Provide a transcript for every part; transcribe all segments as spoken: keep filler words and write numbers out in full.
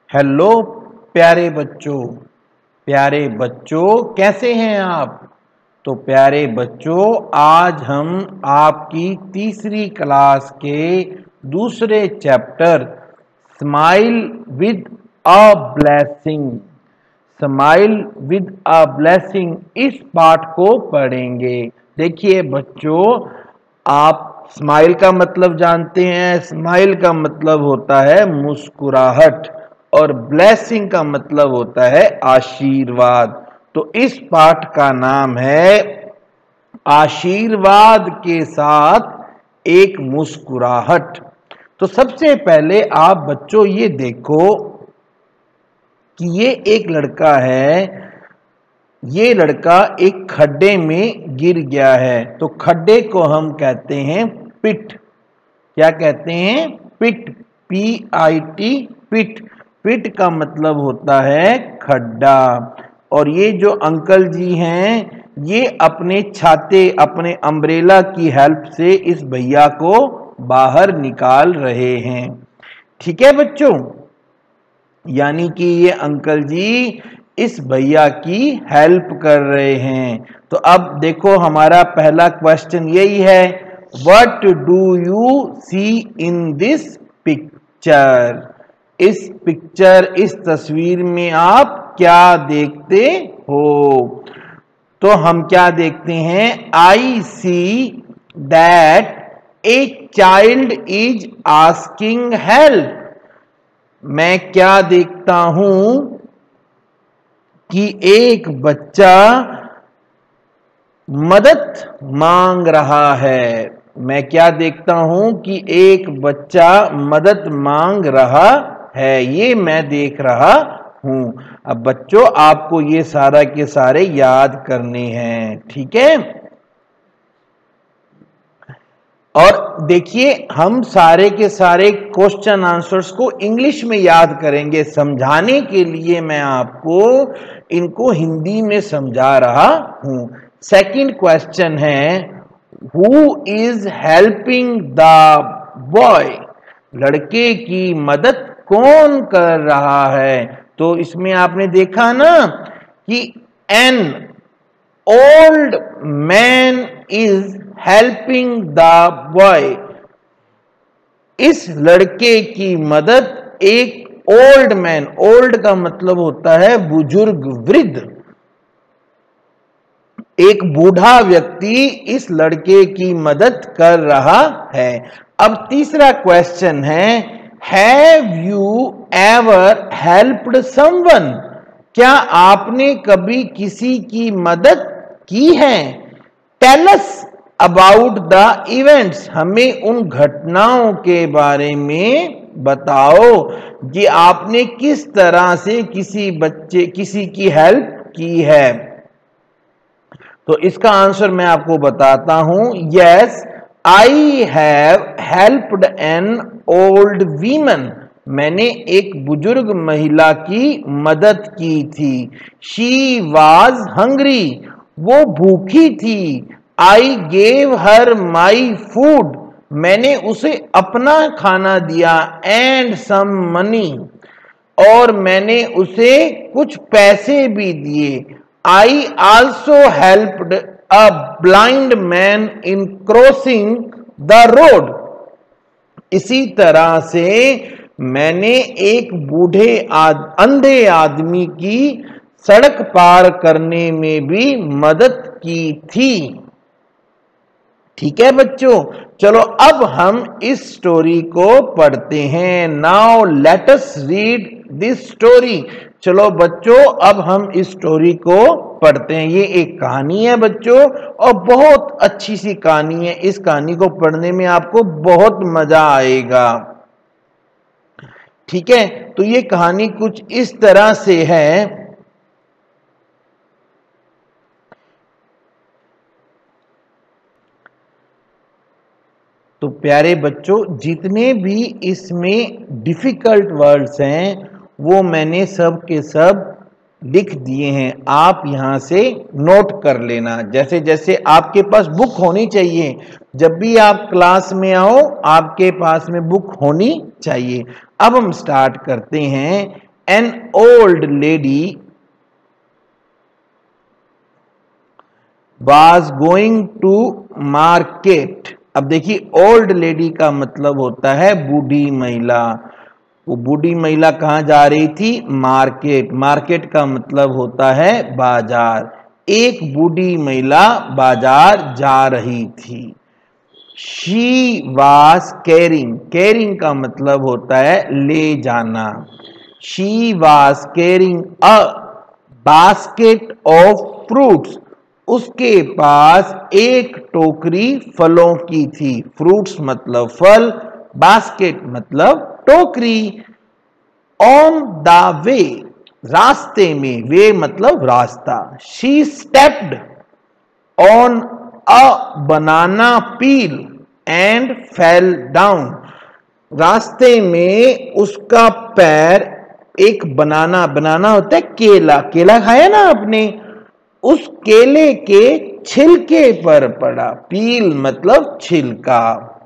Hello प्यारे बच्चों, प्यारे बच्चों कैसे हैं आप। तो प्यारे बच्चों, आज हम आपकी तीसरी क्लास के दूसरे chapter smile with a blessing smile with a blessing इस पाठ को पढ़ेंगे। देखिए बच्चों, आप स्माइल का मतलब जानते हैं। स्माइल का मतलब होता है मुस्कुराहट और ब्लेसिंग का मतलब होता है आशीर्वाद। तो इस पाठ का नाम है आशीर्वाद के साथ एक मुस्कुराहट। तो सबसे पहले आप बच्चों ये देखो कि ये एक लड़का है। ये लड़का एक खड्डे में गिर गया है। तो खड्डे को हम कहते हैं पिट। क्या कहते हैं? पिट। पी आई टी, पिट। पिट का मतलब होता है खड्डा। और ये जो अंकल जी हैं, ये अपने छाते, अपने अम्ब्रेला की हेल्प से इस भैया को बाहर निकाल रहे हैं। ठीक है बच्चों, यानी कि ये अंकल जी इस भैया की हेल्प कर रहे हैं। तो अब देखो, हमारा पहला क्वेश्चन यही है, what do you see in this picture. इस पिक्चर, इस तस्वीर में आप क्या देखते हो। तो हम क्या देखते हैं? I see that a child is asking help. मैं क्या देखता हूं कि एक बच्चा मदद मांग रहा है। मैं क्या देखता हूं कि एक बच्चा मदद मांग रहा है, ये मैं देख रहा हूं। अब बच्चों, आपको ये सारा के सारे याद करने हैं, ठीक है। और देखिए, हम सारे के सारे क्वेश्चन आंसर्स को इंग्लिश में याद करेंगे। समझाने के लिए मैं आपको इनको हिंदी में समझा रहा हूं। सेकंड क्वेश्चन है, who is helping the boy. लड़के की मदद कौन कर रहा है। तो इसमें आपने देखा ना कि an old man is helping the boy. इस लड़के की मदद एक ओल्ड मैन, ओल्ड का मतलब होता है बुजुर्ग, वृद्ध, एक बूढ़ा व्यक्ति इस लड़के की मदद कर रहा है। अब तीसरा क्वेश्चन है, have you ever helped someone. क्या आपने कभी किसी की मदद की है। Tell us about the events. हमें उन घटनाओं के बारे में बताओ कि आपने किस तरह से किसी बच्चे किसी की हेल्प की है। तो इसका आंसर मैं आपको बताता हूं। Yes, I have helped an old women. मैंने एक बुजुर्ग महिला की मदद की थी। She was hungry. वो भूखी थी। I gave her my food. मैंने उसे अपना खाना दिया। And some money. और मैंने उसे कुछ पैसे भी दिए। I also helped a blind man in crossing the road. इसी तरह से मैंने एक बूढ़े आद, अंधे आदमी की सड़क पार करने में भी मदद की थी। ठीक है बच्चों, चलो अब हम इस स्टोरी को पढ़ते हैं। Now let us read this story. चलो बच्चों, अब हम इस स्टोरी को पढ़ते हैं। ये एक कहानी है बच्चों, और बहुत अच्छी सी कहानी है। इस कहानी को पढ़ने में आपको बहुत मजा आएगा। ठीक है, तो ये कहानी कुछ इस तरह से है। तो प्यारे बच्चों, जितने भी इसमें डिफिकल्ट वर्ड्स हैं वो मैंने सब के सब लिख दिए हैं। आप यहां से नोट कर लेना। जैसे जैसे आपके पास बुक होनी चाहिए, जब भी आप क्लास में आओ आपके पास में बुक होनी चाहिए। अब हम स्टार्ट करते हैं। An old lady was going to market। अब देखिए ओल्ड लेडी का मतलब होता है बूढ़ी महिला। वो बूढ़ी महिला कहां जा रही थी? मार्केट। मार्केट का मतलब होता है बाजार। एक बूढ़ी महिला बाजार जा रही थी। She was carrying. कैरिंग का मतलब होता है ले जाना। She was carrying a basket of fruits. उसके पास एक टोकरी फलों की थी। फ्रूट्स मतलब फल, बास्केट मतलब टोकरी। ऑन द वे, रास्ते में, वे मतलब रास्ता। She stepped on a banana peel and fell down. रास्ते में उसका पैर एक बनाना, बनाना होता है केला, केला खाया ना आपने, उस केले के छिलके पर पड़ा। पील मतलब छिलका।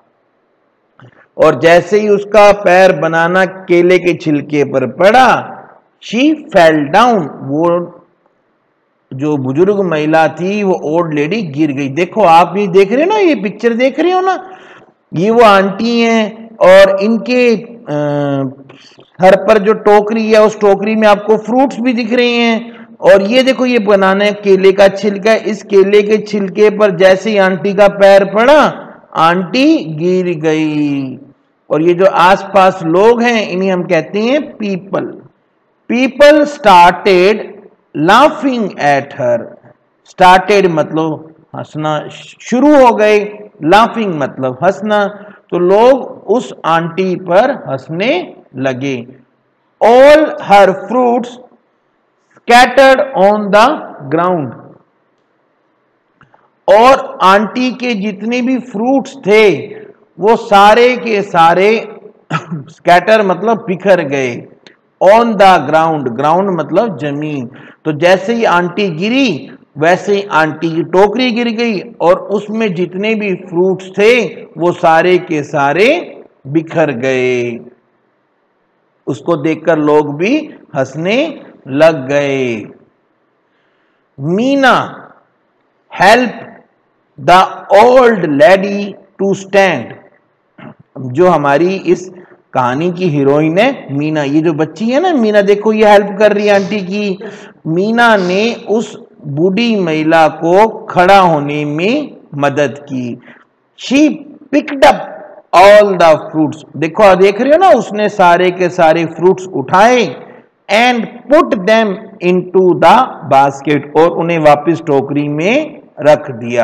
और जैसे ही उसका पैर बनाना केले के छिलके पर पड़ा, शी फेल डाउन। वो जो बुजुर्ग महिला थी, वो ओल्ड लेडी गिर गई। देखो आप ये देख रहे हो ना, ये पिक्चर देख रहे हो ना, ये वो आंटी हैं और इनके सर पर जो टोकरी है, उस टोकरी में आपको फ्रूट्स भी दिख रहे हैं। और ये देखो ये बनाना केले का छिलका, इस केले के छिलके पर जैसे ही आंटी का पैर पड़ा, आंटी गिर गई। और ये जो आसपास लोग हैं, इन्हें हम कहते हैं people. People started laughing at her. Started मतलब हंसना शुरू हो गए, लाफिंग मतलब हंसना। तो लोग उस आंटी पर हंसने लगे। All her fruits scattered on the ground. और आंटी के जितने भी फ्रूट्स थे, वो सारे के सारे स्कैटर मतलब बिखर गए। ऑन द ग्राउंड, ग्राउंड मतलब जमीन। तो जैसे ही आंटी गिरी, वैसे ही आंटी की टोकरी गिर गई और उसमें जितने भी फ्रूट्स थे, वो सारे के सारे बिखर गए। उसको देखकर लोग भी हंसने लग गए। Meena help the old lady to stand. जो हमारी इस कहानी की हीरोइन है मीना, ये जो बच्ची है ना मीना, देखो ये हेल्प कर रही है आंटी की। मीना ने उस बूढ़ी महिला को खड़ा होने में मदद की। She picked up all the fruits. देखो देख रहे हो ना, उसने सारे के सारे फ्रूट्स उठाए and put them into the basket, और उन्हें वापस टोकरी में रख दिया।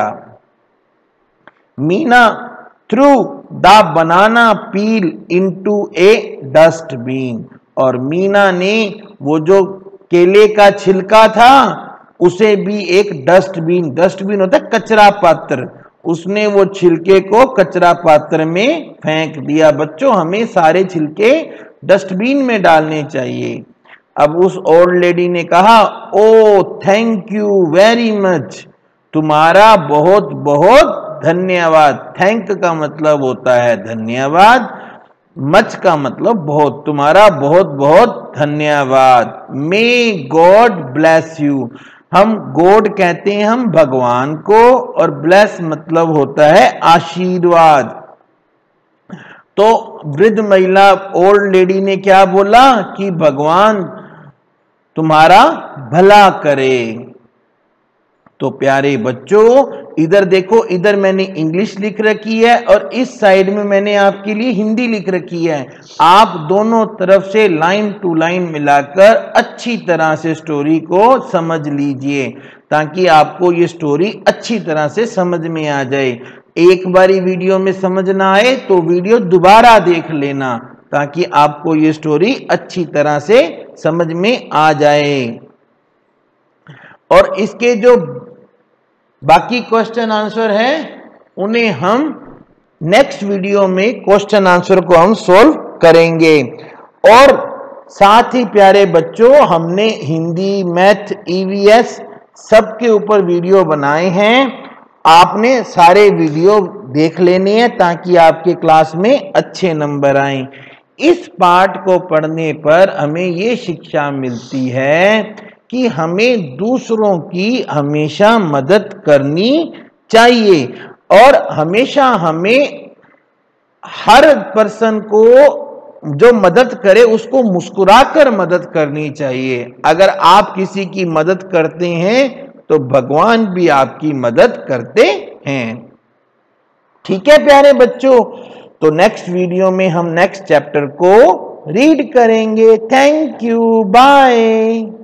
Meena threw the banana peel into a dustbin. और मीना ने वो जो केले का छिलका था, उसे भी एक डस्टबिन, डस्टबिन होता है कचरा पात्र, उसने वो छिलके को कचरा पात्र में फेंक दिया। बच्चों हमें सारे छिलके डस्टबिन में डालने चाहिए। अब उस ओल्ड लेडी ने कहा, oh thank you very much, तुम्हारा बहुत बहुत धन्यवाद। थैंक का मतलब होता है धन्यवाद, मच का मतलब बहुत, तुम्हारा बहुत बहुत धन्यवाद। May God bless you. हम गॉड कहते हैं हम भगवान को, और ब्लेस मतलब होता है आशीर्वाद। तो वृद्ध महिला ओल्ड लेडी ने क्या बोला कि भगवान तुम्हारा भला करे। तो प्यारे बच्चों इधर देखो, इधर मैंने इंग्लिश लिख रखी है और इस साइड में मैंने आपके लिए हिंदी लिख रखी है। आप दोनों तरफ से लाइन टू लाइन मिलाकर अच्छी तरह से स्टोरी को समझ लीजिए, ताकि आपको ये स्टोरी अच्छी तरह से समझ में आ जाए। एक बारी वीडियो में समझ ना आए तो वीडियो दोबारा देख लेना, ताकि आपको ये स्टोरी अच्छी तरह से समझ में आ जाए। और इसके जो बाकी क्वेश्चन आंसर है, उन्हें हम नेक्स्ट वीडियो में क्वेश्चन आंसर को हम सोल्व करेंगे। और साथ ही प्यारे बच्चों, हमने हिंदी, मैथ, ईवीएस सबके ऊपर वीडियो बनाए हैं। आपने सारे वीडियो देख लेने हैं ताकि आपके क्लास में अच्छे नंबर आए। इस पाठ को पढ़ने पर हमें ये शिक्षा मिलती है कि हमें दूसरों की हमेशा मदद करनी चाहिए और हमेशा हमें हर पर्सन को जो मदद करे उसको मुस्कुराकर मदद करनी चाहिए। अगर आप किसी की मदद करते हैं तो भगवान भी आपकी मदद करते हैं। ठीक है प्यारे बच्चों, तो नेक्स्ट वीडियो में हम नेक्स्ट चैप्टर को रीड करेंगे। Thank you, bye.